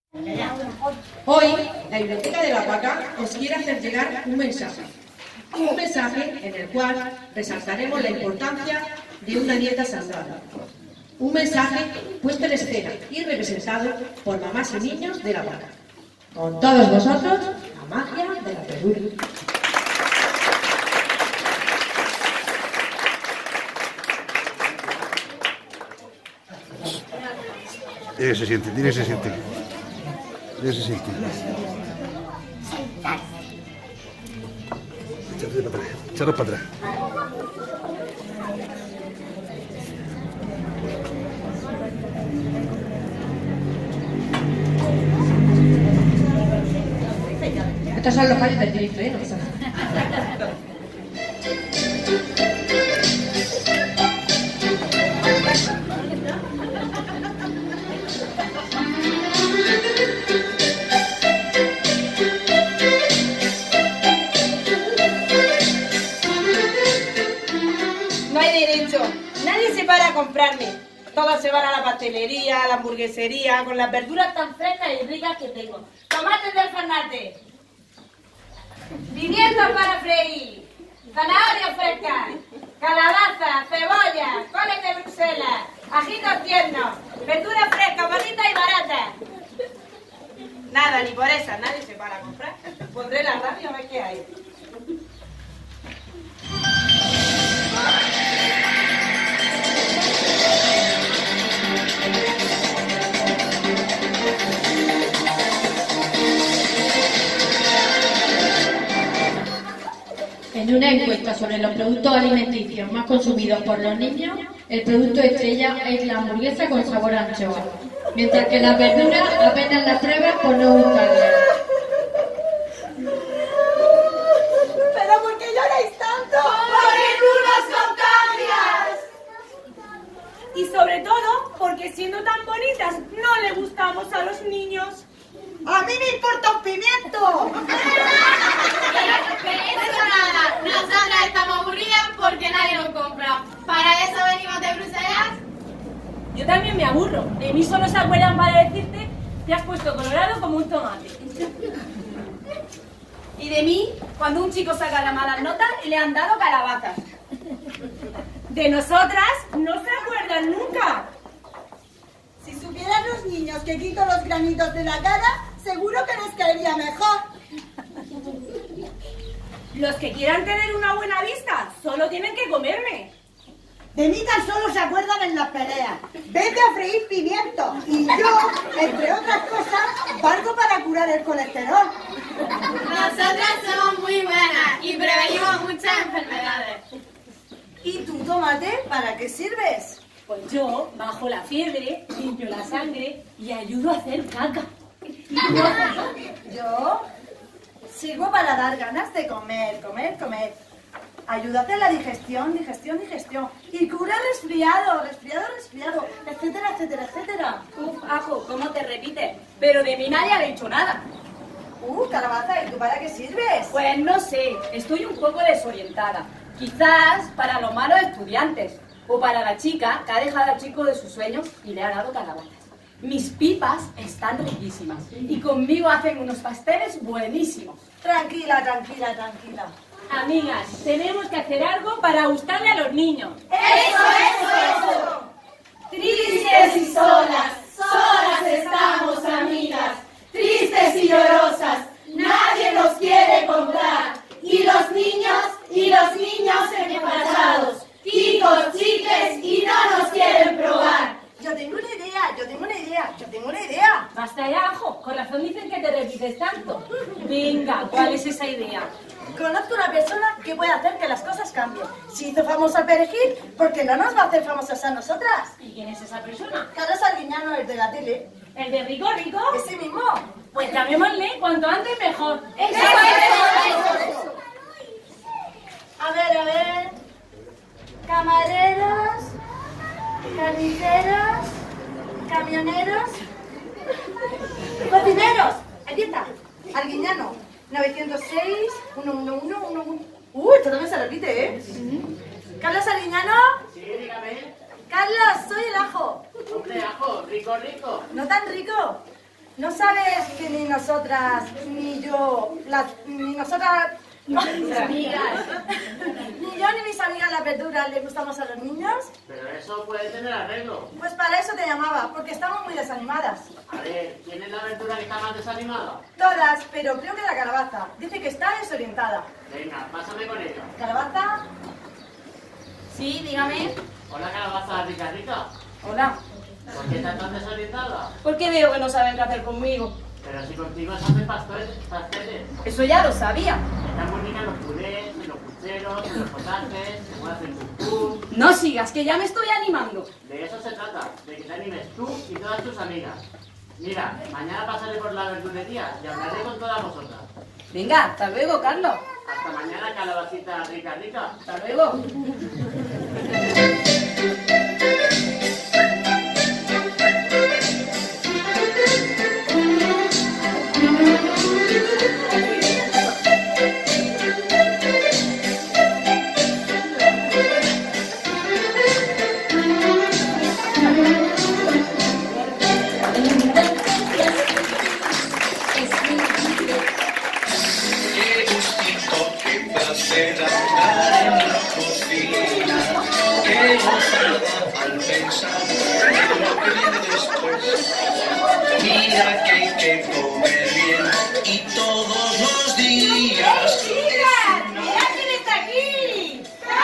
Hoy, la Biblioteca de la Paca os quiere hacer llegar un mensaje en el cual resaltaremos la importancia de una dieta saludable. Un mensaje puesto en escena y representado por mamás y niños de la Paca. Con todos vosotros, la magia de la verdura. Se siente, dile se siente. Dile se siente. Echarlo para atrás. Estos son los fallos del directo, ¿eh? No pasa nada. No hay derecho. Nadie se para a comprarme. Todos se van a la pastelería, a la hamburguesería, con las verduras tan frescas y ricas que tengo. Tomates del Farnate, pimientos para freír, zanahorias frescas, calabaza, cebolla, coles de Bruselas, ajitos tiernos, verduras frescas, bonitas y baratas. Nada, ni por esas, nadie se para a comprar. Pondré la radio a ver qué hay. En una encuesta sobre los productos alimenticios más consumidos por los niños, el producto estrella es la hamburguesa con sabor a anchoa, mientras que las verduras apenas las pruebas por no gustarles. ¿Pero por qué lloráis tanto? ¡Porque tú nos contagias! Y sobre todo, porque siendo tan bonitas, no le gustamos a los niños. ¡A mí me importa un pimiento! Pero eso nada, nosotras estamos aburridas porque nadie nos compra. ¿Para eso venimos de Bruselas? Yo también me aburro. De mí solo se acuerdan para decirte te has puesto colorado como un tomate. Y de mí, cuando un chico saca las malas notas y le han dado calabazas. De nosotras no se acuerdan nunca. Si supieran los niños que quito los granitos de la cara, seguro que nos caería mejor. Los que quieran tener una buena vista solo tienen que comerme. De mí tan solo se acuerdan en las peleas. Vete a freír pimiento. Y yo, entre otras cosas, valgo para curar el colesterol. Nosotras somos muy buenas y prevenimos muchas enfermedades. ¿Y tú, tomate, para qué sirves? Pues yo bajo la fiebre, limpio la sangre y ayudo a hacer caca. Yo sirvo para dar ganas de comer. Ayúdate en la digestión. Y cura resfriado, etcétera. Uf, ajo, ¿cómo te repites? Pero de mí nadie ha dicho nada. Calabaza, ¿y tú para qué sirves? Pues no sé, estoy un poco desorientada. Quizás para los malos estudiantes. O para la chica que ha dejado al chico de sus sueños y le ha dado calabazas. Mis pipas están riquísimas. Y conmigo hacen unos pasteles buenísimos. Tranquila. Amigas, tenemos que hacer algo para gustarle a los niños. ¡Eso! Tristes y solas estamos, amigas. Tristes y llorosas, nadie nos quiere comprar. Y los niños empachados. Chicos, chiques, y no nos quieren probar. Yo tengo una idea. Basta ya, ajo. Con razón dicen que te repites tanto. Venga, ¿cuál es esa idea? Conozco una persona que puede hacer que las cosas cambien. Si hizo famoso al perejil, ¿por qué no nos va a hacer famosas a nosotras? ¿Y quién es esa persona? Carlos Arguiñano, el de la tele. ¿El de Rico Rico? Ese mismo. Pues llamémosle cuanto antes mejor. Eso. A ver. Camareros, carniceros, camioneros, cocineros. Aquí está. Arguiñano, 906, 111, 11. Esto también se repite, ¿eh? Carlos Arguiñano. Sí, dígame. Carlos, soy el ajo. Hombre, ajo, rico. ¿No tan rico? ¿No sabes que ni nosotras, ni yo, ni nosotras... Mis amigas. Ni yo ni mis amigas las verduras le gustamos a los niños? Pero eso puede tener arreglo. Pues para eso te llamaba, porque estamos muy desanimadas. A ver, ¿quién es la verdura que está más desanimada? Todas, pero creo que la calabaza. Dice que está desorientada. Venga, pásame con ella. ¿Calabaza? Sí, dígame. Hola, calabaza rica, rica. Hola. ¿Por qué estás tan desorientada? Porque veo que no saben qué hacer conmigo. Pero si contigo se hacen pasteles. Eso ya lo sabía. Están muy ricas en los purés, en los pucheros, en los potajes, se hacen cucú. No sigas, que ya me estoy animando. De eso se trata, de que te animes tú y todas tus amigas. Mira, mañana pasaré por la verdulería y hablaré con todas vosotras. Venga, hasta luego, Carlos. Hasta mañana, calabacita rica, rica. Hasta luego. Mira que hay que comer bien y todos los días. ¡Chicas! ¡Mira quién está aquí!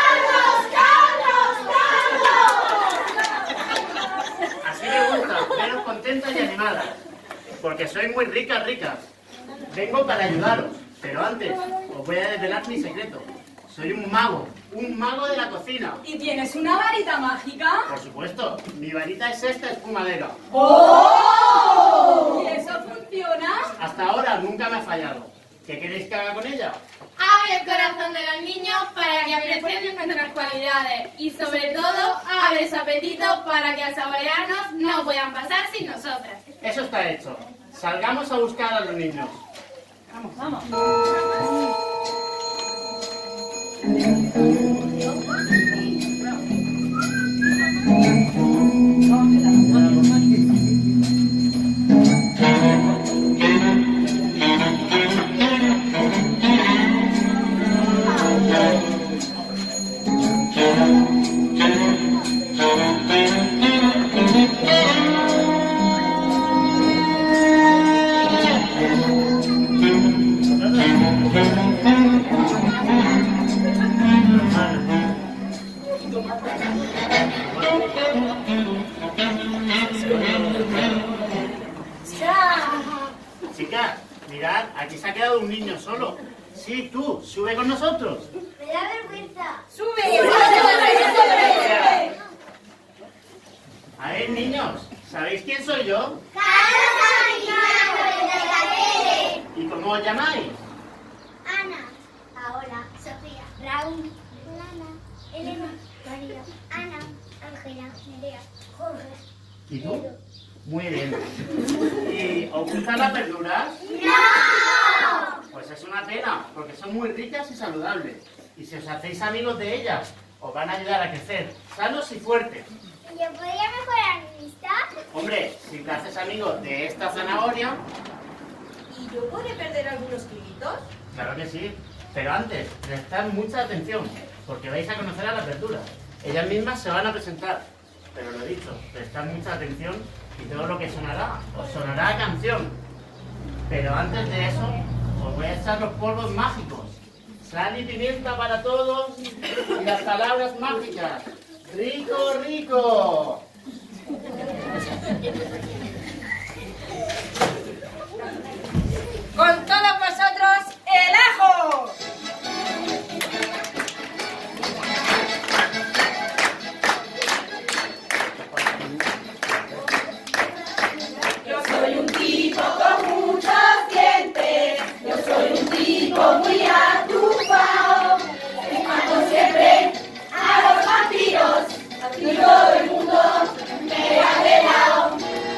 Así me gusta, veros contentas y animadas. Porque sois muy ricas, ricas. Vengo para ayudaros, pero antes os voy a desvelar mi secreto. Soy un mago de la cocina. ¿Y tienes una varita mágica? Por supuesto, mi varita es esta espumadera. ¡Oh! ¿Y eso funciona? Hasta ahora nunca me ha fallado. ¿Qué queréis que haga con ella? Abre el corazón de los niños para que aprecien nuestras cualidades y sobre todo abre su apetito para que al saborearnos no puedan pasar sin nosotras. Eso está hecho. Salgamos a buscar a los niños. Vamos, vamos. Chicas, mirad, aquí se ha quedado un niño solo. Sí, tú, sube con nosotros. ¡Me da vergüenza! A ver, niños, ¿sabéis quién soy yo? ¿Y cómo os llamáis? Ana, Paola, Sofía, Raúl, Lana, Elena, María, Ana, Ángela, Nerea, Jorge. ¿Y tú? Muy bien. ¿Y os gustan las verduras? ¡No! Pues es una pena, porque son muy ricas y saludables. Y si os hacéis amigos de ellas, os van a ayudar a crecer sanos y fuertes. ¿Yo podría mejorar mi vista? Hombre, si te haces amigo de esta zanahoria, ¿Y yo podré perder algunos kilitos? claro que sí. Pero antes, prestad mucha atención, porque vais a conocer a las verduras. Ellas mismas se van a presentar. Pero lo he dicho, prestad mucha atención y todo lo que sonará, os sonará a canción. Pero antes de eso, os voy a echar los polvos mágicos. Sal y pimienta para todos y las palabras mágicas. ¡Rico, rico! Con todos vosotros, el ajo. Yo soy un tipo con muchos dientes, yo soy un tipo muy atufado, que mato siempre a los vampiros y todo el mundo me ha de lado.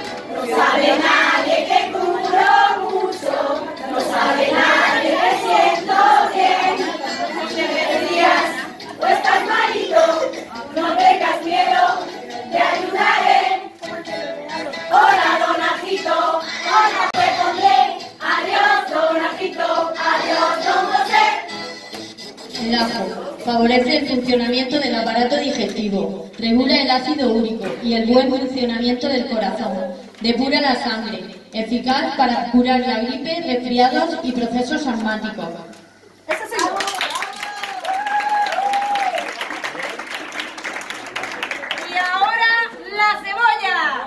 El ajo favorece el funcionamiento del aparato digestivo, regula el ácido úrico y el buen funcionamiento del corazón, depura la sangre, eficaz para curar la gripe, resfriados y procesos asmáticos. ¡Eso soy yo! Y ahora la cebolla.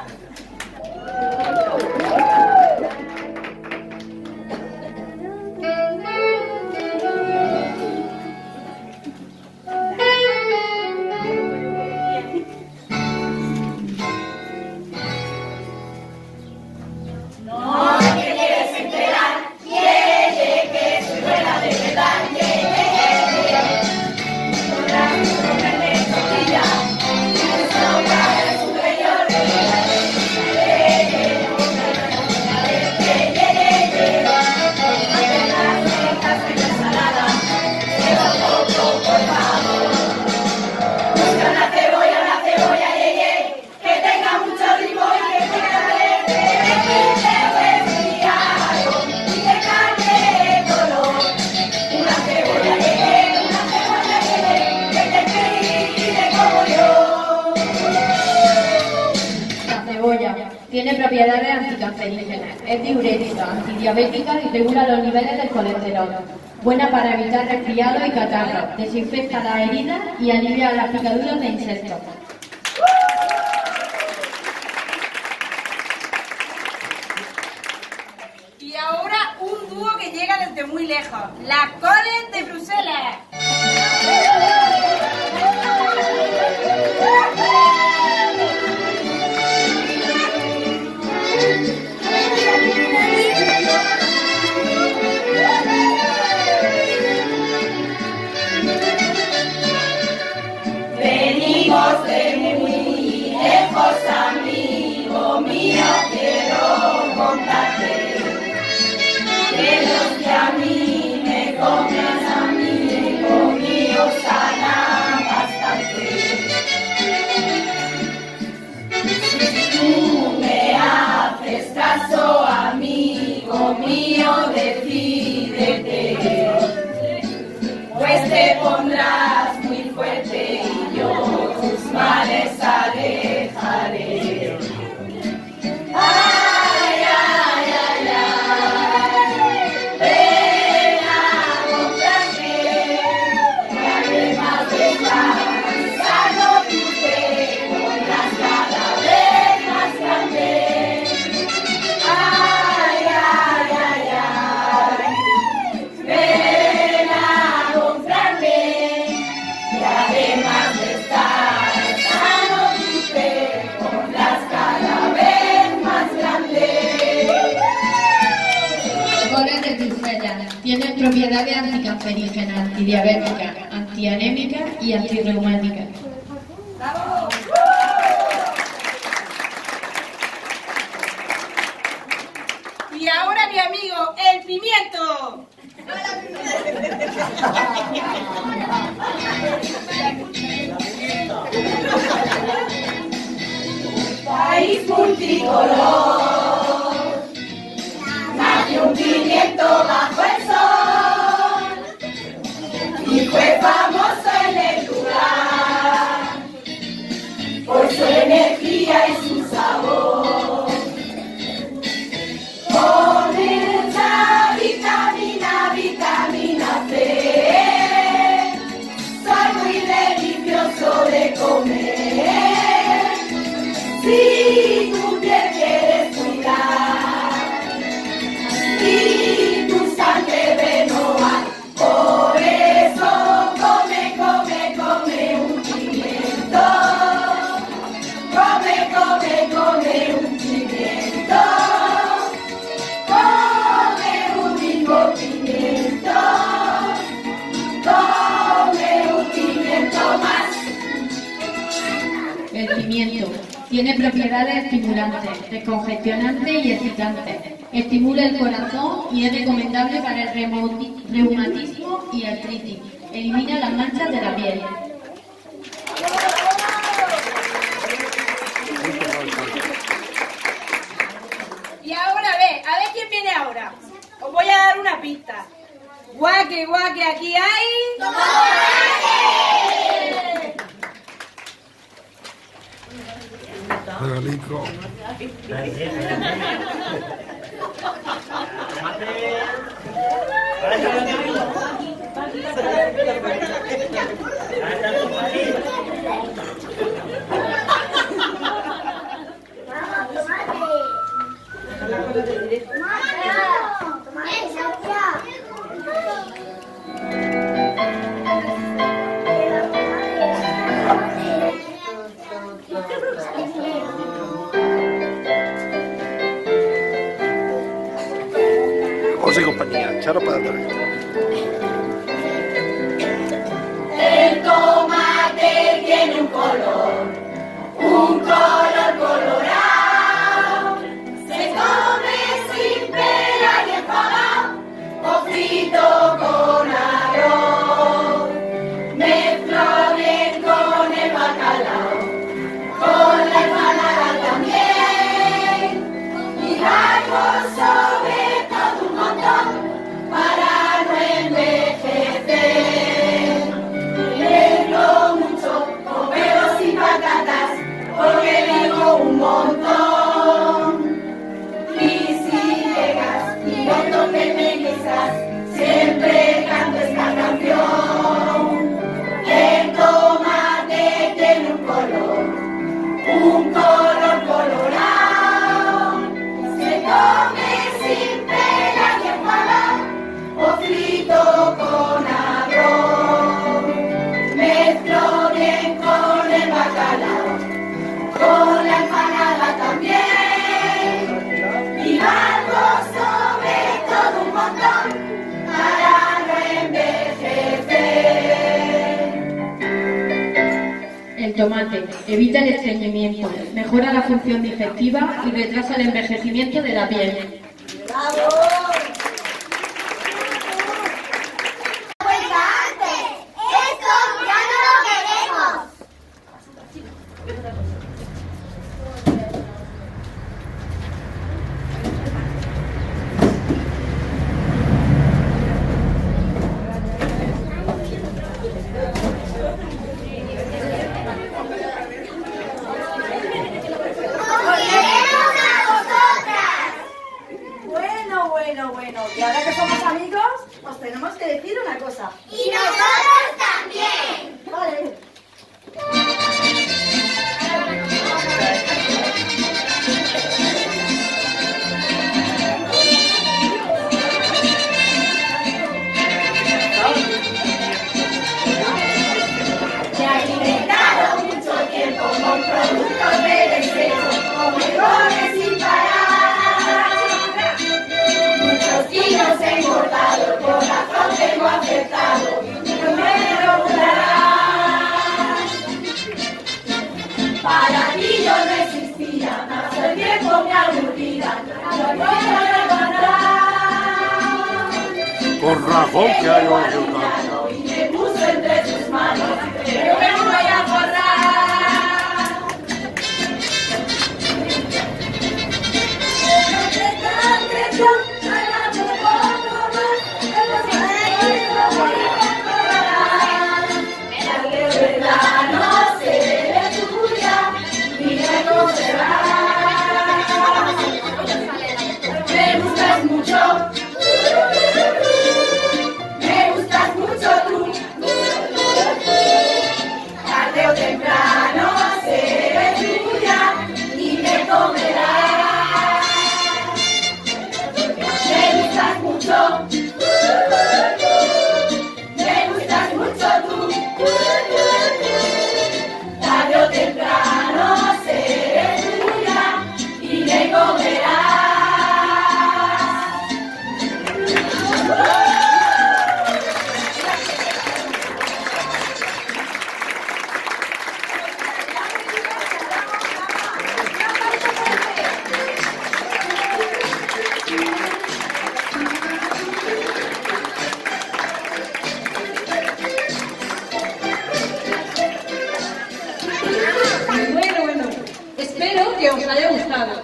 No te quieres enterar, que soy buena de verdad, podrás comerme tortilla, eso para el superior, hazme la ensalada, lleva poco, por favor. Busca una cebolla, que tenga mucho ritmo y que tenga verde, y que cambie de color. Una cebolla, que te pide como yo. La cebolla tiene propiedades anticancerígenas, es diurética, antidiabética y regula los niveles del colesterol. Buena para evitar resfriados y catarros, desinfecta las heridas y alivia las picaduras de insectos. Y ahora un dúo que llega desde muy lejos, las coles de Bruselas. Venimos de muy lejos, amigo mío, quiero contarte que los que a mí me comen, amigo mío, sanan bastante. Si tú me haces caso, amigo mío, decídete, pues te pondrás muy fuerte y yo tus males alejaré. Ay, ay, ay, ay, ven a comprarme, que además de estar sano tú te pondrás cada vez más grande. Ay, ay, ay, ay, ven a comprarme, y además de estar sano tú te pondrás cada vez más grande. Coles de Bruselas tienen propiedades anticancerígenas, antidiabéticas, antianémicas y antirreumáticas. Y ahora mi amigo, el pimiento. País multicolor, nació un pimiento bajo el sol y fue famoso en el lugar por su energía y su sabor. Con mucha vitamina C, soy muy delicioso de comer. Si tu piel quieres cuidar y tu sangre renovar, por eso come un pimiento. Come un pimiento. Come un mismo pimiento. Come un pimiento más. El pimiento tiene propiedades estimulantes, descongestionantes y excitantes. Estimula el corazón y es recomendable para el reumatismo y artritis. Elimina las manchas de la piel. Y ahora a ver quién viene ahora. Os voy a dar una pista. Guaqui, guaqui, aquí hay... Regalico. José y compañía, Charo para atrás. El tomate tiene un color colorado. Se come sin pera y enfadado, o frito con arroz. Mezcla bien con el bacalao, con la empanada también. Y algo sobre todo un montón para no envejecer. Mezclo mucho con huevos y patatas, porque tengo un montón. Y si llegas y noto que me guisas, siempre canto esta canción. El tomate tiene un color colorado. Se come sin pena ni enfadado, o frito con arroz. Mezclo bien con el bacalao, con la empanada también. Y algo sobre todo un montón para no envejecer. El tomate evita el estreñimiento, mejora la función digestiva y retrasa el envejecimiento de la piel. Bueno, y ahora que somos amigos, os tenemos que decir una cosa. Y nosotros también. Vale. Me ha alimentado mucho tiempo con productos de desecho, con mejores sin parar. Muchos kilos he engordado, corazón tengo acertado, no me lo durará. Para ti yo no existía, más el tiempo me aburría, no puedo levantar. Con razón que hay hoy. Y me puso entre sus manos, pero me voy a forrar. No se ve tuya, mira cómo se va. Me gustas mucho. Me gustas mucho tú. Tarde o temprano seré tuya y me comerás. Me gustas mucho. Me gustas mucho tú. Tarde o temprano seré tuya y me comerás. Bueno, espero que os haya gustado.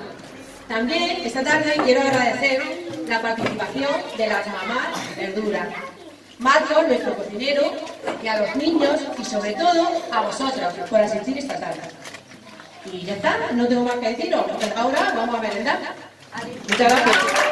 También esta tarde quiero agradecer la participación de las mamás verduras, Marcos, nuestro cocinero, y a los niños y sobre todo a vosotros por asistir esta tarde. Y ya está, no tengo más que deciros, ahora vamos a merendar. Muchas gracias.